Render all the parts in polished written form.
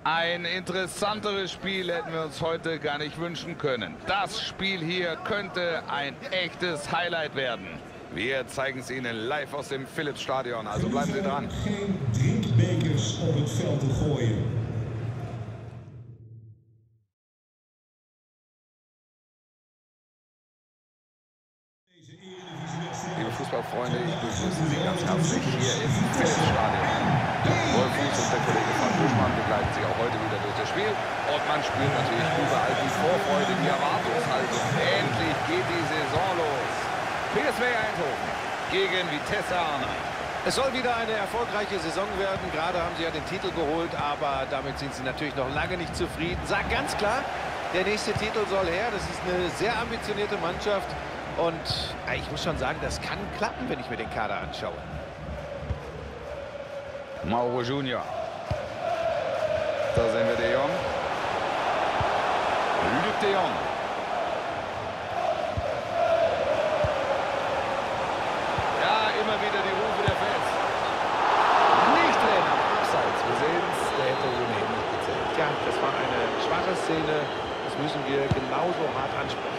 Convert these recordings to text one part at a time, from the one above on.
Ein interessanteres Spiel hätten wir uns heute gar nicht wünschen können. Das Spiel hier könnte ein echtes Highlight werden. Wir zeigen es Ihnen live aus dem Philips-Stadion, also bleiben Sie dran. Geen drinkbekers op het veld te gooien. Liebe Fußballfreunde, ich begrüße Sie ganz herzlich hier im Philips-Stadion. Wolf Fuß und der Kollege Frank Buschmann begleiten Sie auch heute wieder durch das Spiel. Und man spürt natürlich überall die Vorfreude, die Erwartungshaltung. Endlich geht die Saison los. PSV Eindhoven gegen Vitesse Arnhem. Es soll wieder eine erfolgreiche Saison werden. Gerade haben sie ja den Titel geholt, aber damit sind sie natürlich noch lange nicht zufrieden. Sag ganz klar, der nächste Titel soll her. Das ist eine sehr ambitionierte Mannschaft. Und ich muss schon sagen, das kann klappen, wenn ich mir den Kader anschaue. Mauro Junior. Da sehen wir De Jong. Luc De Jong. Ja, immer wieder die Rufe der Fans. Nicht drin, abseits. Wir sehen es, der hätte ohnehin nicht gezählt. Tja, das war eine schwache Szene. Das müssen wir genauso hart ansprechen.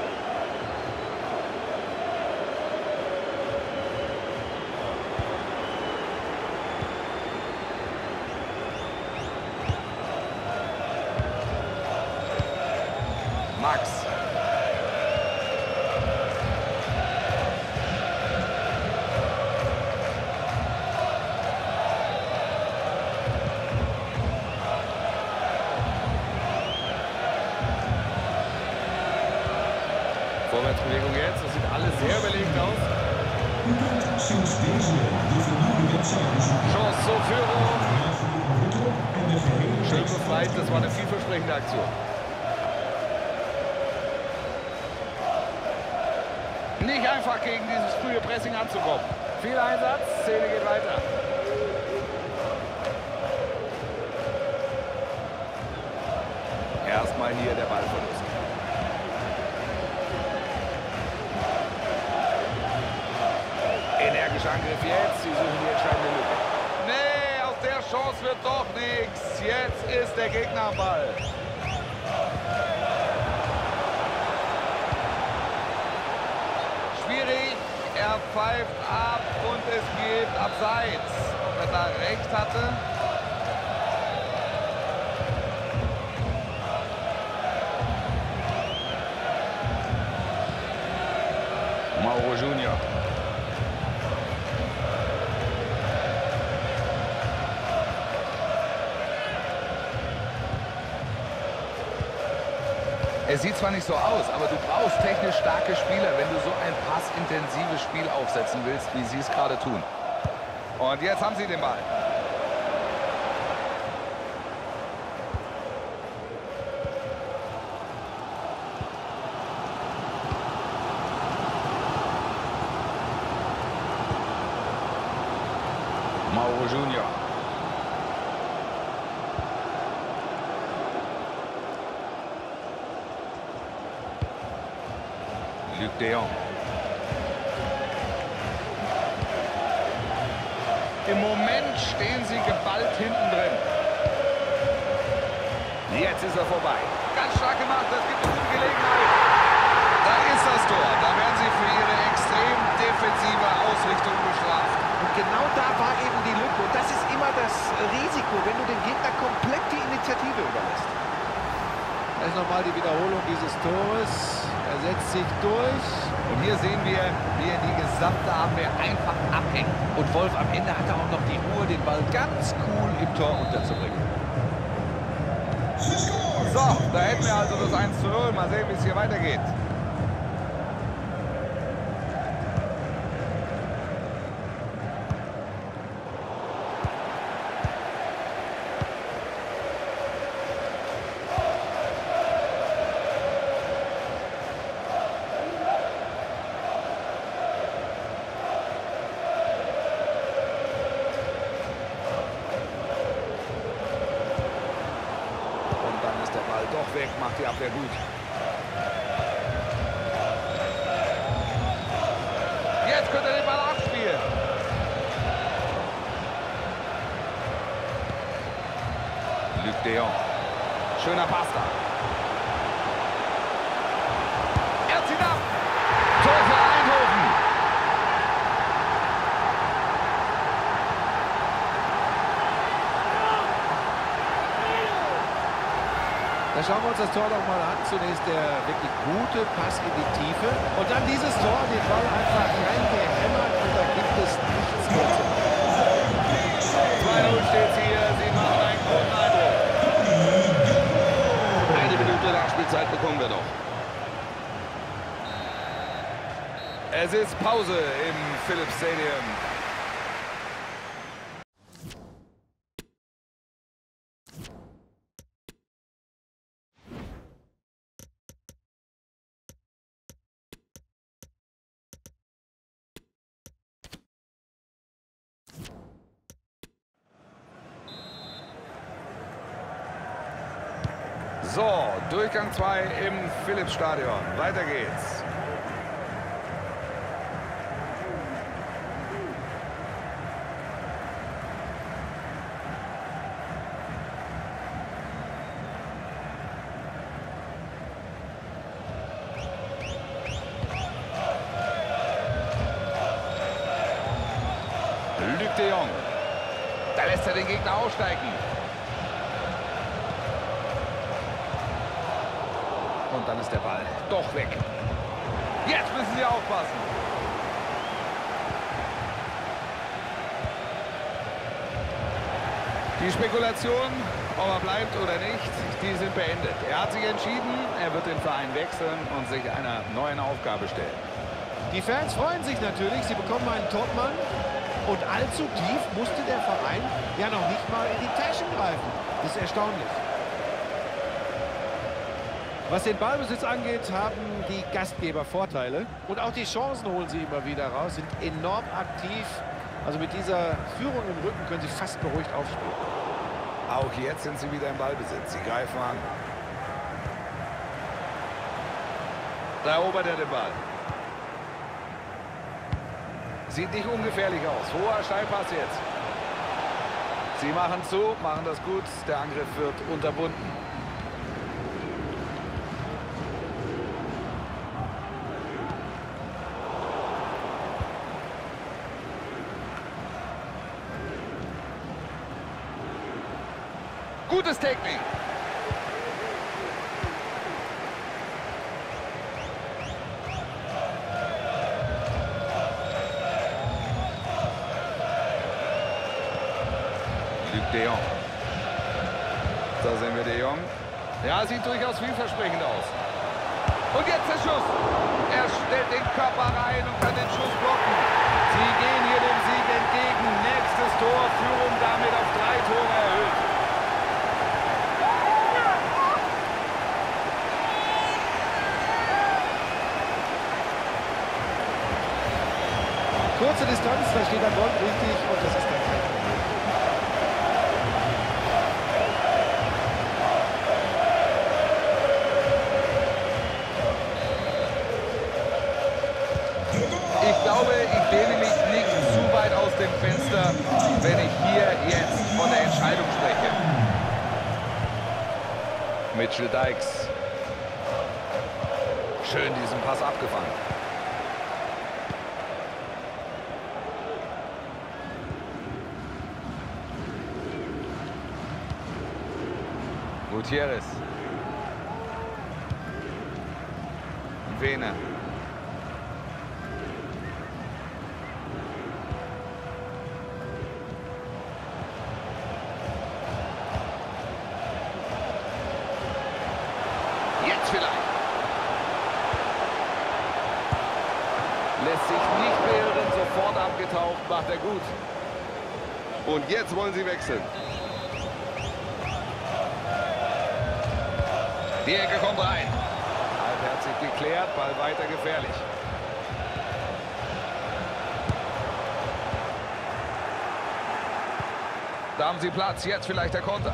Max. Vorwärtsbewegung jetzt. Das sieht alles sehr überlegt aus. Chance zur Führung. Schön befreit. Das war eine vielversprechende Aktion. Nicht einfach gegen dieses frühe Pressing anzukommen. Viel Einsatz, Szene geht weiter. Erstmal hier der Ballverlust. Energischer Angriff jetzt, sie suchen die entscheidende Lücke. Nee, aus der Chance wird doch nichts. Jetzt ist der Gegner am Ball. Schwierig, er pfeift ab und es geht abseits. Ob er da recht hatte? Mauro Junior. Es sieht zwar nicht so aus, aber du brauchst technisch starke Spieler, wenn du so ein passintensives Spiel aufsetzen willst, wie sie es gerade tun. Und jetzt haben sie den Ball. Mauro Junior. Luc De Jong. Im Moment stehen sie geballt hinten drin. Jetzt ist er vorbei. Ganz stark gemacht, das gibt uns eine Gelegenheit. Da ist das Tor. Da werden sie für ihre extrem defensive Ausrichtung bestraft. Und genau da war eben die Lücke. Und das ist immer das Risiko, wenn du dem Gegner komplett die Initiative überlässt. Da ist nochmal die Wiederholung dieses Tores. Er setzt sich durch. Und hier sehen wir, wie er die gesamte Abwehr einfach abhängt. Und Wolf am Ende hat er auch noch die Ruhe, den Ball ganz cool im Tor unterzubringen. So, da hätten wir also das 1:0. Mal sehen, wie es hier weitergeht. Doch weg, macht die Abwehr gut. Jetzt könnte er den Ball abspielen. Luc de Jong. Schöner Pass da. Er zieht ab. Tor für Eindhoven. Da schauen wir uns das Tor noch mal an. Zunächst der wirklich gute Pass in die Tiefe. Und dann dieses Tor, den Ball einfach reingehämmert und da gibt es nichts mehr zu machen. 2-0 steht hier. Sie machen einen guten Eindruck. Eine Minute Nachspielzeit bekommen wir noch. Es ist Pause im Philips Stadium. So, Durchgang 2 im Philips-Stadion. Weiter geht's. Luc de Jong. Da lässt er den Gegner aussteigen. Und dann ist der Ball doch weg. Jetzt müssen sie aufpassen. Die Spekulation, ob er bleibt oder nicht, die sind beendet. Er hat sich entschieden, er wird den Verein wechseln und sich einer neuen Aufgabe stellen. Die Fans freuen sich natürlich. Sie bekommen einen Topmann. Und allzu tief musste der Verein ja noch nicht mal in die Taschen greifen. Das ist erstaunlich. Was den Ballbesitz angeht, haben die Gastgeber Vorteile. Und auch die Chancen holen sie immer wieder raus, sind enorm aktiv. Also mit dieser Führung im Rücken können sie fast beruhigt aufspielen. Auch jetzt sind sie wieder im Ballbesitz. Sie greifen an. Da erobert er den Ball. Sieht nicht ungefährlich aus. Hoher Steilpass jetzt. Sie machen zu, machen das gut. Der Angriff wird unterbunden. Gutes Technik. Luc de Jong. Da sehen wir de Jong. Ja, sieht durchaus vielversprechend aus. Und jetzt der Schuss. Er stellt den Körper rein und kann den Schuss blocken. Sie gehen hier dem Sieg entgegen. Nächstes Tor, Führung damit auf 3 Tore erhöht. Kurze Distanz, da steht der Ball richtig und das ist dann kein Problem. Ich glaube, ich lehne mich nicht zu weit aus dem Fenster, wenn ich hier jetzt von der Entscheidung spreche. Mitchell Dykes. Schön diesen Pass abgefangen. Gutierrez. Vene. Jetzt vielleicht. Lässt sich nicht beirren, sofort abgetaucht, macht er gut. Und jetzt wollen sie wechseln. Die Ecke kommt rein. Halbherzig geklärt, Ball weiter gefährlich. Da haben sie Platz, jetzt vielleicht der Konter.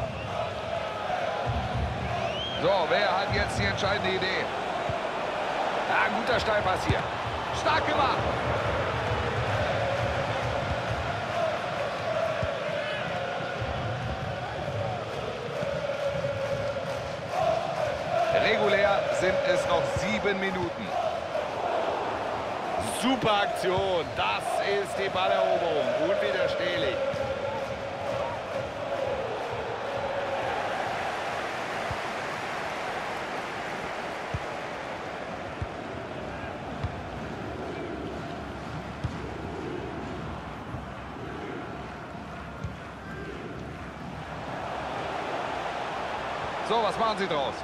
So, wer hat jetzt die entscheidende Idee? Ja, ein guter Steilpass hier. Stark gemacht. Regulär sind es noch 7 Minuten. Super Aktion. Das ist die Balleroberung. Unwiderstehlich. So, was machen Sie draus?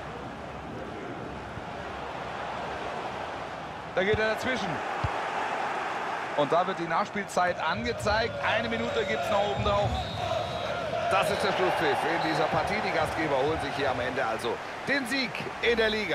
Da geht er dazwischen. Und da wird die Nachspielzeit angezeigt. 1 Minute gibt es noch oben drauf. Das ist der Schlusspfiff in dieser Partie. Die Gastgeber holen sich hier am Ende also den Sieg in der Liga.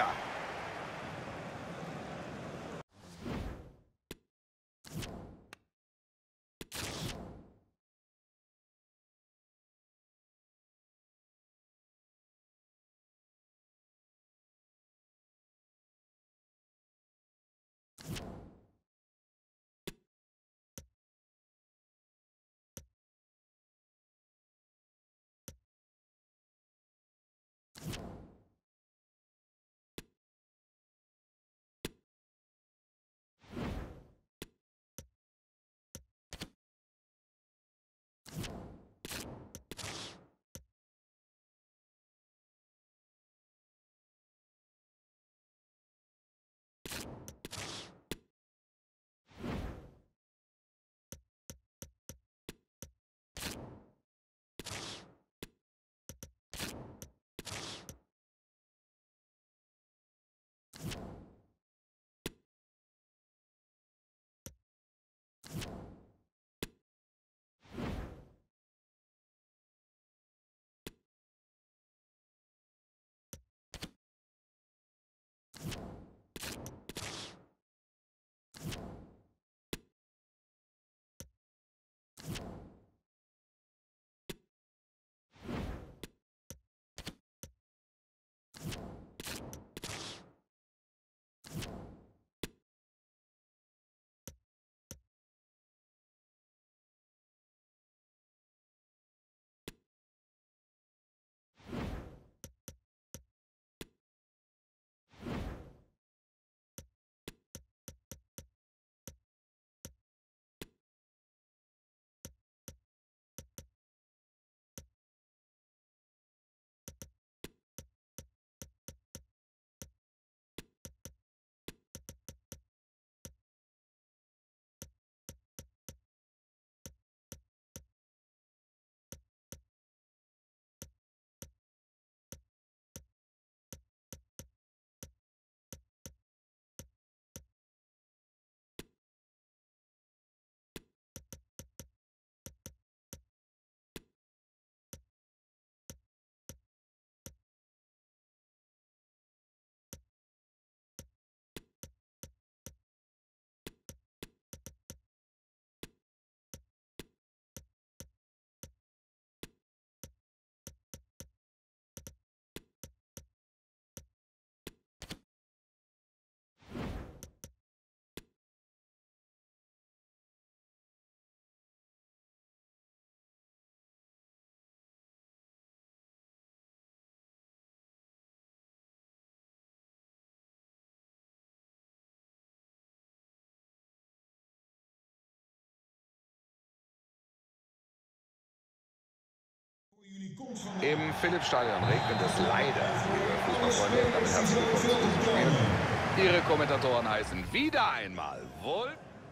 Im Philips-Stadion regnet es leider, liebe Fußballfreunde. Damit herzlich willkommen zu diesem Spiel. Ihre Kommentatoren heißen wieder einmal Wolf.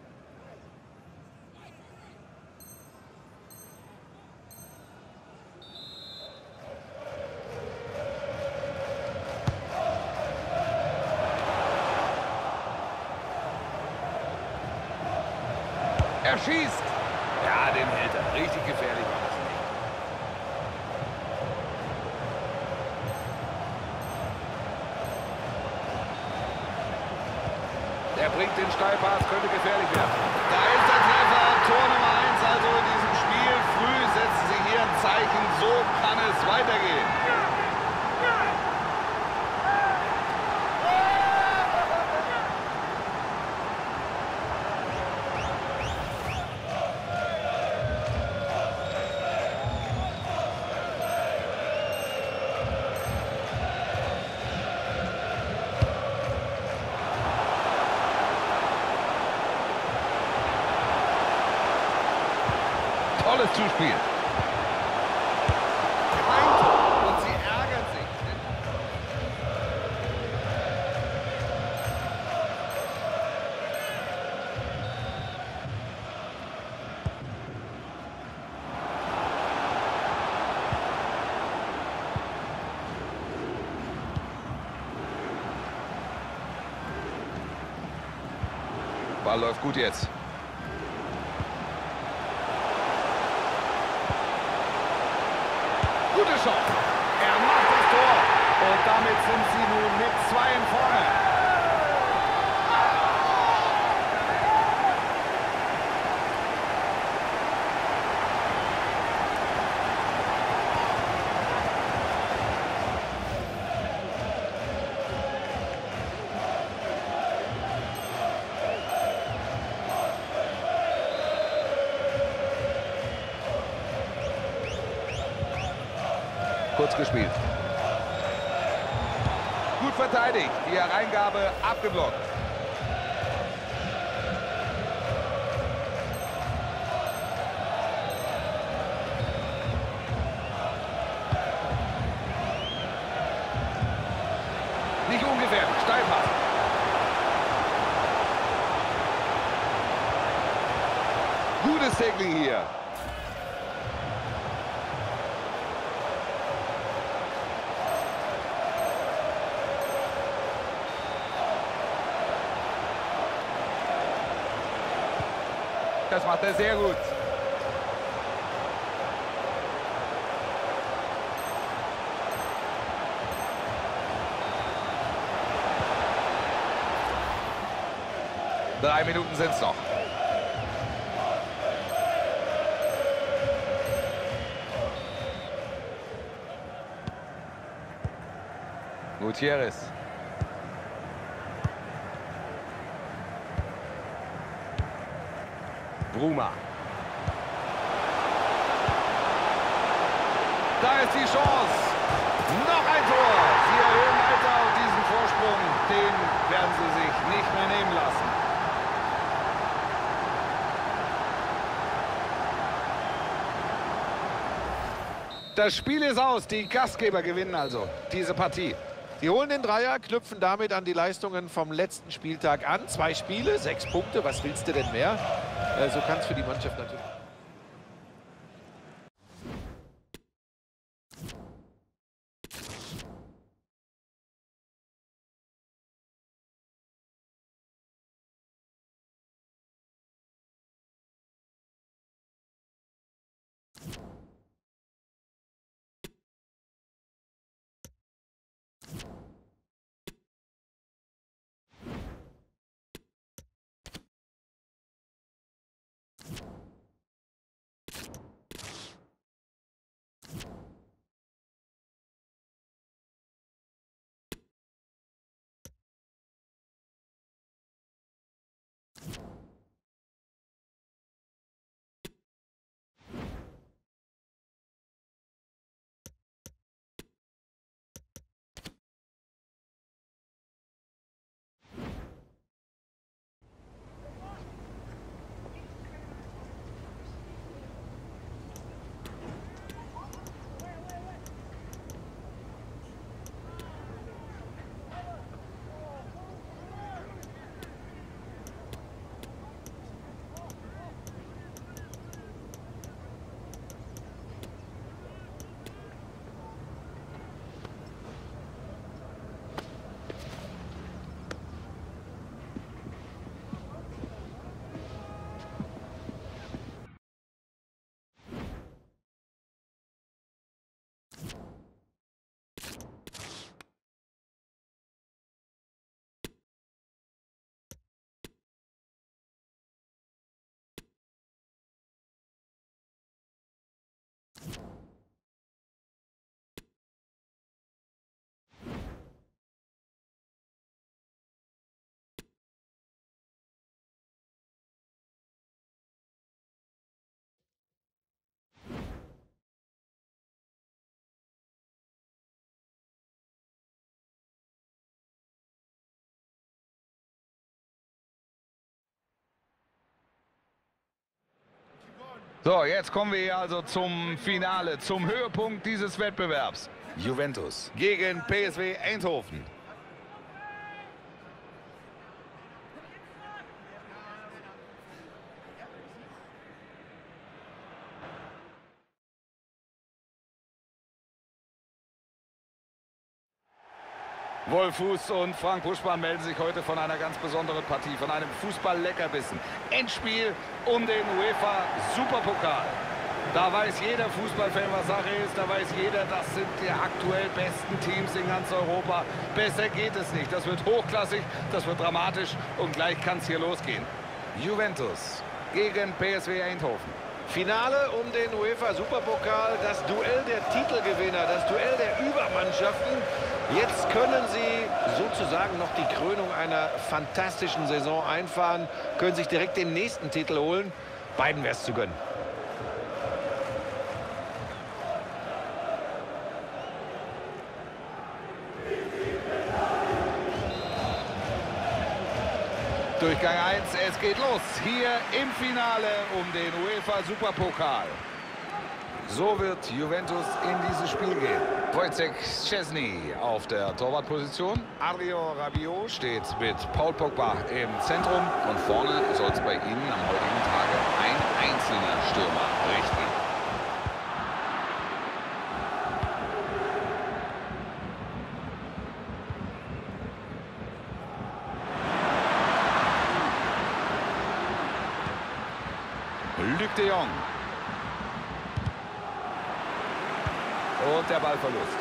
Er schießt. Ja, den hält er. Richtig gefährlich war das nicht. Er bringt den Steilpass, könnte gefährlich werden. Da ist der Treffer, Tor Nummer 1 also in diesem Spiel. Früh setzen sie hier ein Zeichen, so kann es weitergehen. Tolles Zuspiel. Ein Tor und sie ärgern sich. Ball läuft gut jetzt. Gute Chance. Er macht das Tor. Und damit sind sie nun mit 2 vorne. Kurz gespielt. Gut verteidigt. Die Hereingabe abgeblockt. Nicht ungefährlich. Steilpass. Gutes Tackling hier. Das macht er sehr gut. Drei Minuten sind es noch. Gutierrez. Bruma. Da ist die Chance. Noch ein Tor. Sie erhöhen weiter auf diesen Vorsprung. Den werden sie sich nicht mehr nehmen lassen. Das Spiel ist aus. Die Gastgeber gewinnen also diese Partie. Sie holen den Dreier, knüpfen damit an die Leistungen vom letzten Spieltag an. 2 Spiele, 6 Punkte. Was willst du denn mehr? So kann es für die Mannschaft natürlich. So, jetzt kommen wir hier also zum Finale, zum Höhepunkt dieses Wettbewerbs. Juventus gegen PSV Eindhoven. Wolfuß und Frank Buschmann melden sich heute von einer ganz besonderen Partie, von einem Fußball-Leckerbissen. Endspiel um den UEFA Superpokal. Da weiß jeder Fußballfan, was Sache ist. Da weiß jeder, das sind die aktuell besten Teams in ganz Europa. Besser geht es nicht. Das wird hochklassig, das wird dramatisch und gleich kann es hier losgehen. Juventus gegen PSV Eindhoven. Finale um den UEFA Superpokal, das Duell der Titelgewinner, das Duell der Übermannschaften. Jetzt können sie sozusagen noch die Krönung einer fantastischen Saison einfahren, können sich direkt den nächsten Titel holen. Beiden wäre es zu gönnen. Durchgang 1, es geht los. Hier im Finale um den UEFA Superpokal. So wird Juventus in dieses Spiel gehen. Wojciech Szczesny auf der Torwartposition. Adrien Rabiot steht mit Paul Pogba im Zentrum. Und vorne soll es bei ihnen am heutigen Tage ein einzelner Stürmer richten. Luc de Jong. Und der Ballverlust.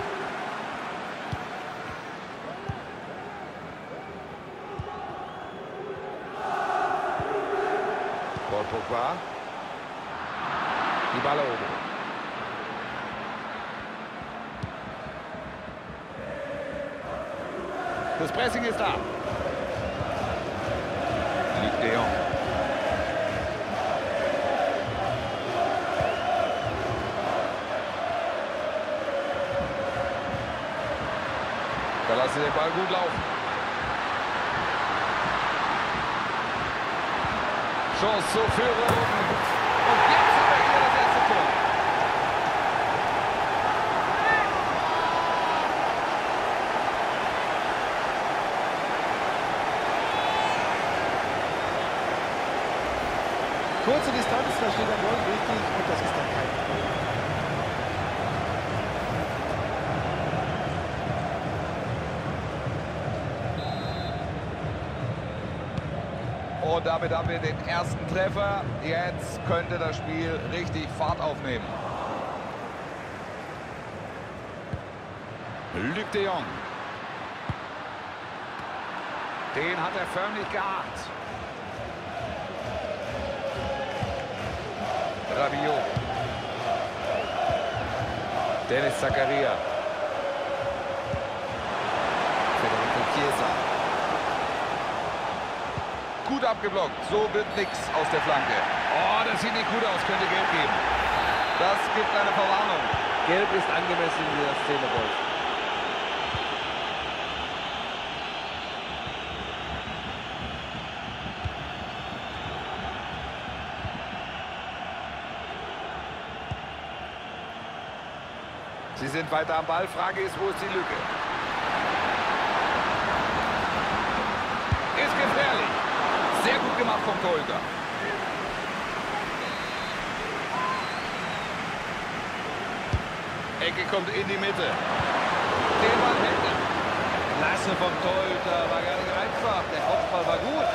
Paul Pogba. Die Balleroberung. Das Pressing ist da. Luc de Jong. Da lassen sie den Ball gut laufen. Chance zur Führung. Und jetzt haben wir hier das erste Tor. Kurze Distanz, da steht der Ball richtig und das ist dann kein Tor. Und damit haben wir den ersten Treffer. Jetzt könnte das Spiel richtig Fahrt aufnehmen. Luc de Jong. Den hat er förmlich gehakt. Rabiot. Dennis Zakaria. Federico Chiesa. Gut abgeblockt, so wird nichts aus der Flanke. Oh, das sieht nicht gut aus, könnte Gelb geben. Das gibt eine Verwarnung. Gelb ist angemessen in dieser Szene, Wolf. Sie sind weiter am Ball, Frage ist, wo ist die Lücke? Ist gefährlich. Sehr gut gemacht vom Torhüter. Ecke kommt in die Mitte. Den Ball hält er. Klasse vom Torhüter, war gar nicht einfach. Der Kopfball war gut.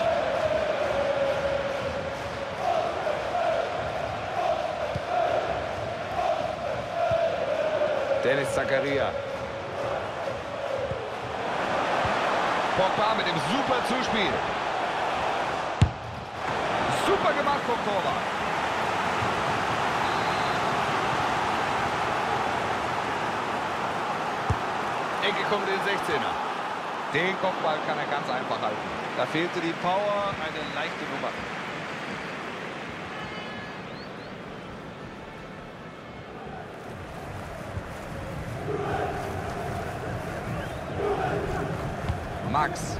Dennis Zakaria. Pogba mit dem super Zuspiel. Super gemacht vom Torwart. Ecke kommt in den 16er. Den Kopfball kann er ganz einfach halten. Da fehlte die Power, eine leichte Nummer. Max.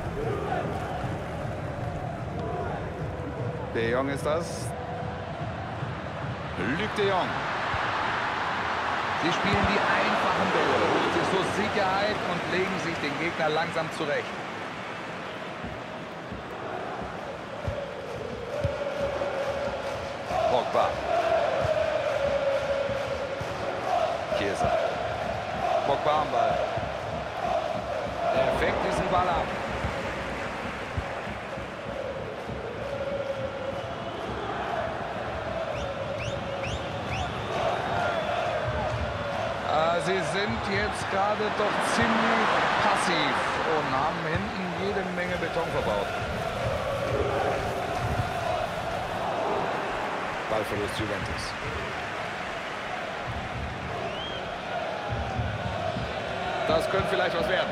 De Jong ist das. Luc de Jong. Sie spielen die einfachen Bälle, holen sich so Sicherheit und legen sich den Gegner langsam zurecht. Pogba. Chiesa. Pogba am Ball. Er fängt diesen Ball ab. Sie sind jetzt gerade doch ziemlich passiv und haben hinten jede Menge Beton verbaut. Ballverlust Juventus. Das könnte vielleicht was werden.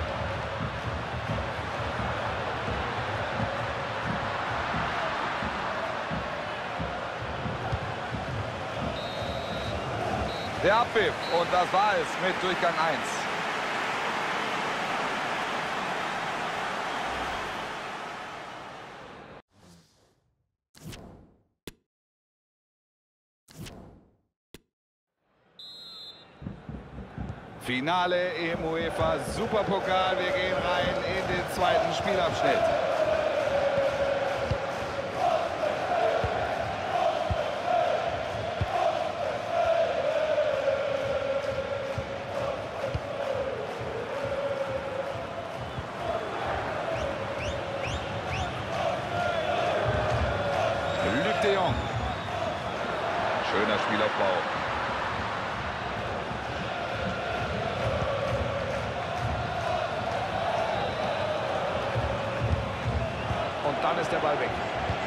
Der Abpfiff und das war es mit Durchgang 1. Finale im UEFA Superpokal. Wir gehen rein in den zweiten Spielabschnitt. Luc de Jong. Schöner Spielaufbau. Und dann ist der Ball weg.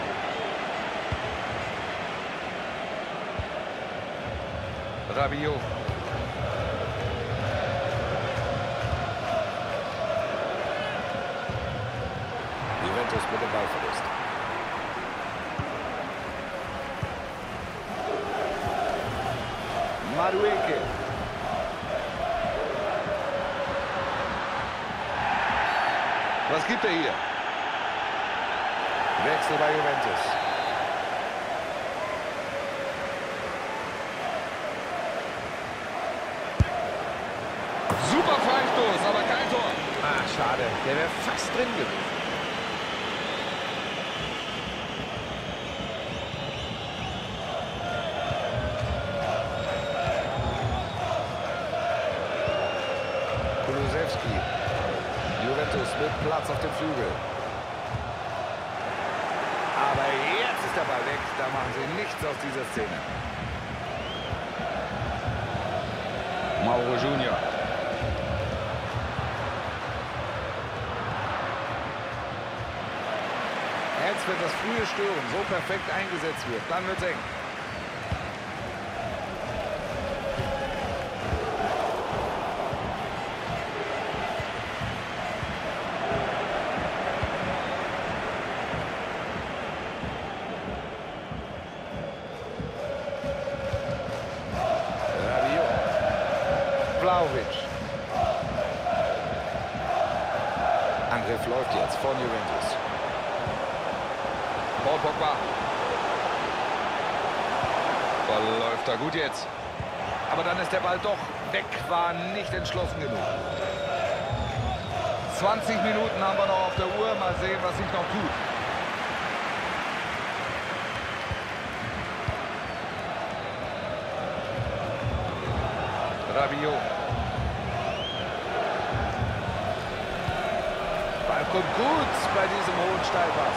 Rabiot. Juventus mit dem Ballverlust. Madueke. Was gibt er hier? Wechsel bei Juventus. Super Freistoß, aber kein Tor. Ah, schade. Der wäre fast drin gewesen. Kulusewski. Juventus mit Platz auf dem Flügel. Aber jetzt ist der Ball weg. Da machen sie nichts aus dieser Szene. Mauro Junior. Jetzt wird das frühe Stören so perfekt eingesetzt wird. Dann wird's eng. Vlahovic. Angriff läuft jetzt von Juventus. Paul Pogba. Ball läuft da gut jetzt. Aber dann ist der Ball doch weg, war nicht entschlossen genug. 20 Minuten haben wir noch auf der Uhr. Mal sehen, was sich noch tut. Rabiot. Ball kommt gut bei diesem hohen Steilpass.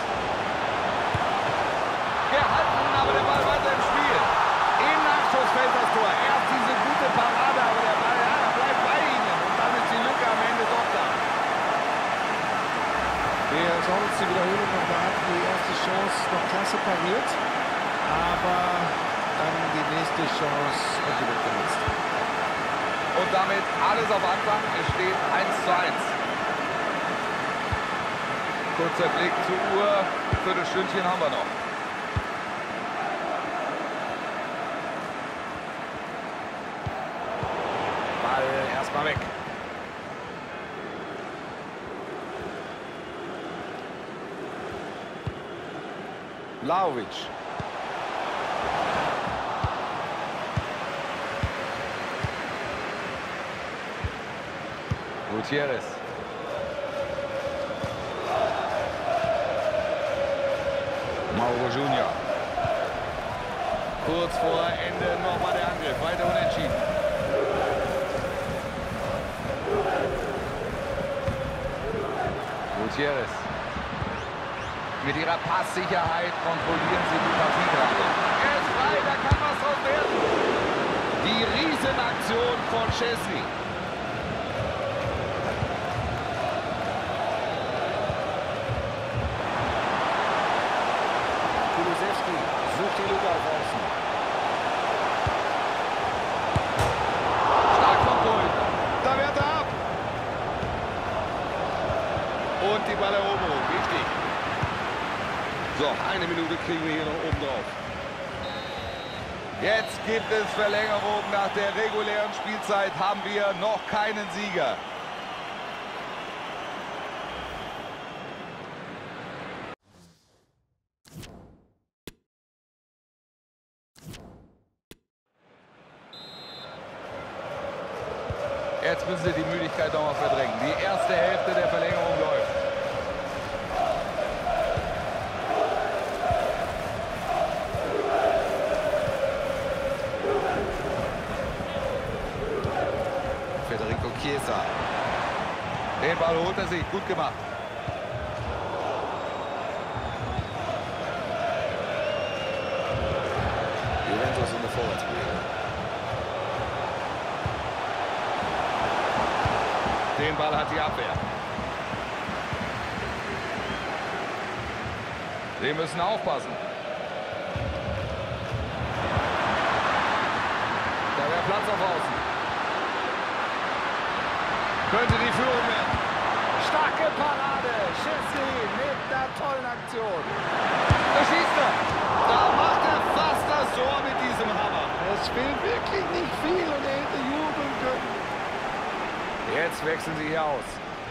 Gehalten, aber der Ball weiter im Spiel. Im Nachschuss fällt das Tor. Erst diese gute Parade, aber der Ball bleibt bei ihnen. Und dann ist die Lücke am Ende doch da. Wir schauen uns die Wiederholung nochmal an. Die erste Chance noch klasse pariert. Aber dann die nächste Chance und die wird genutzt. Und damit alles auf Anfang. Es steht 1:1. Kurzer Blick zur Uhr. Viertelstündchen haben wir noch. Ball erstmal weg. Vlahovic. Gutierrez. Mauro Junior. Kurz vor Ende nochmal der Angriff. Weiter unentschieden. Gutierrez. Mit ihrer Passsicherheit kontrollieren sie die Partie gerade. Er ist frei, da kann was draus werden. Die Riesenaktion von Szczesny. Kulusewski sucht die Lücke auf Außen. Stark vom Torhüter. Da wehrt er ab. Und die Balleroberung, wichtig. So, eine Minute kriegen wir hier noch oben drauf. Jetzt gibt es Verlängerung. Nach der regulären Spielzeit haben wir noch keinen Sieger. Jetzt müssen sie die Müdigkeit noch mal verdrängen. Die erste Hälfte der Verlängerung läuft. Federico Chiesa. Den Ball holt er sich. Gut gemacht. Juventus in the forward wheel. Den Ball hat die Abwehr. Sie müssen aufpassen. Da wäre Platz auf Außen. Könnte die Führung werden. Starke Parade. Szczesny mit der tollen Aktion. Da schießt er. Da macht er fast das Tor mit diesem Hammer. Es fehlt wirklich nicht viel und er hätte jubeln können. Jetzt wechseln sie hier aus.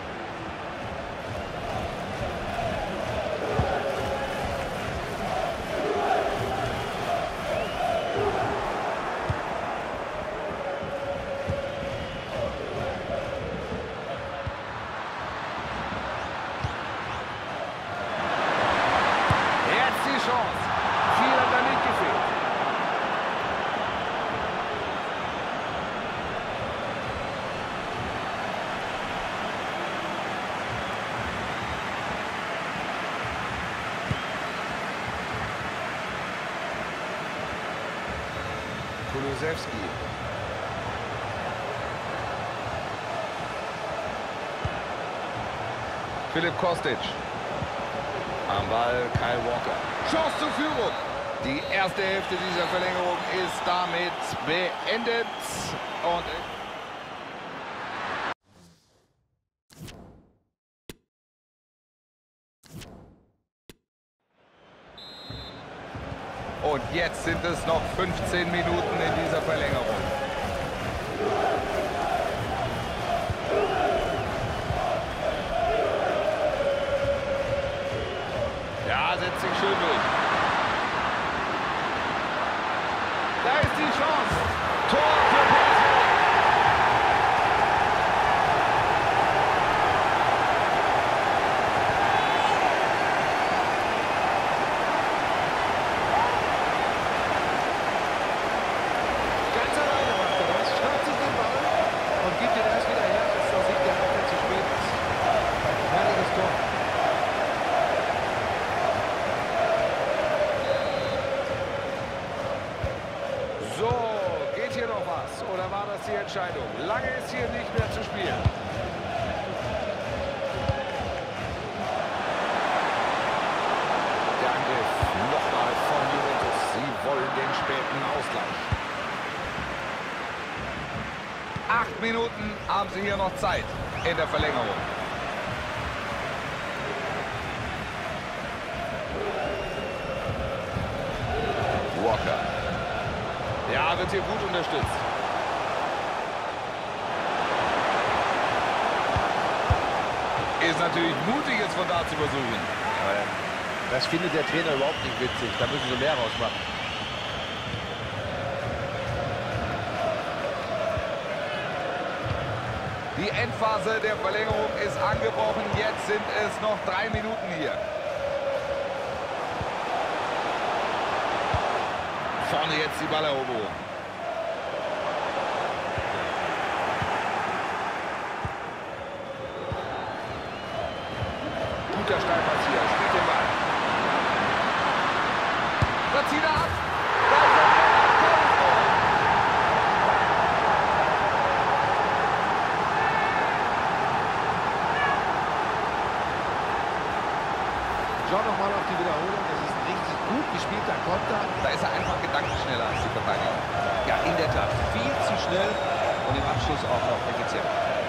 Jetzt die Chance. Viel hat da nicht gefehlt. Kulusewski. Philipp Kostic. Am Ball Kyle Walker. Chance zur Führung. Die erste Hälfte dieser Verlängerung ist damit beendet. Und jetzt sind es noch 15 Minuten in dieser Verlängerung. Ja, setzt sich schön durch. Da ist die Chance. Tor für PSV. Ganz alleine macht er das. Schnappt sich den Ball und gibt ihn erst wieder her, als aus Sicht der Abwehr zu spät ist. Herrliches Tor. So, geht hier noch was? Oder war das die Entscheidung? Lange ist hier nicht mehr zu spielen. Der Angriff nochmal von Juventus. Sie wollen den späten Ausgleich. 8 Minuten haben sie hier noch Zeit in der Verlängerung. Walker. Ja, wird hier gut unterstützt. Ist natürlich mutig, jetzt von da zu versuchen. Das findet der Trainer überhaupt nicht witzig. Da müssen sie mehr rausmachen. Die Endphase der Verlängerung ist angebrochen. Jetzt sind es noch 3 Minuten hier. Vorne jetzt die Balleroberung. Guter Steilpass hier. Spielt den Ball. Da zieht er ab. Da ist er. Schau noch mal auf die Wiederholung. Das ist ein richtig gut gespielter Konter. Da ist er einfach gedankenschneller als die Verteidiger. Ja, in der Tat. Viel zu schnell und im Abschluss auch noch effizient.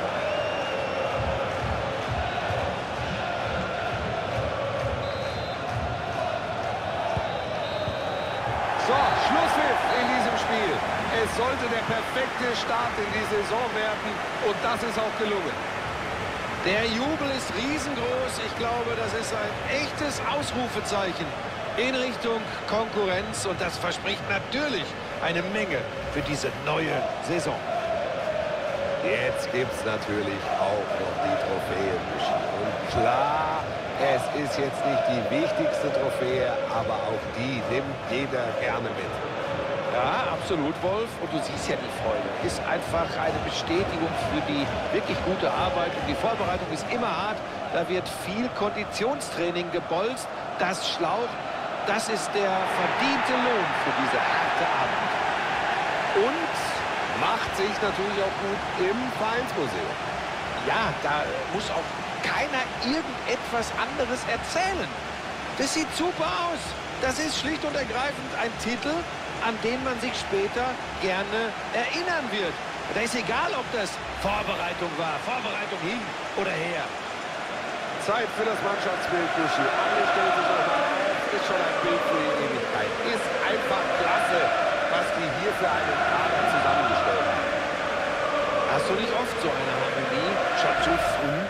So, Schlusspfiff in diesem Spiel. Es sollte der perfekte Start in die Saison werden und das ist auch gelungen. Der Jubel ist riesengroß. Ich glaube, das ist ein echtes Ausrufezeichen in Richtung Konkurrenz. Und das verspricht natürlich eine Menge für diese neue Saison. Jetzt gibt es natürlich auch noch die Trophäen. Und klar, es ist jetzt nicht die wichtigste Trophäe, aber auch die nimmt jeder gerne mit. Ja, absolut, Wolf. Und du siehst ja die Freude. Ist einfach eine Bestätigung für die wirklich gute Arbeit. Und die Vorbereitung ist immer hart. Da wird viel Konditionstraining gebolzt. Das schlaucht. Das ist der verdiente Lohn für diese harte Arbeit. Und macht sich natürlich auch gut im Vereinsmuseum. Ja, da muss auch keiner irgendetwas anderes erzählen. Das sieht super aus. Das ist schlicht und ergreifend ein Titel, an den man sich später gerne erinnern wird. Da ist egal, ob das Vorbereitung war, Vorbereitung hin oder her. Zeit für das Mannschaftsbild, Buschi. Alle stellen sich nochmal auf. Ist schon ein Bild für die Ewigkeit. Ist einfach klasse, was die hier für einen Kader zusammengestellt haben. Hast du nicht oft so eine Harmonie schon so früh?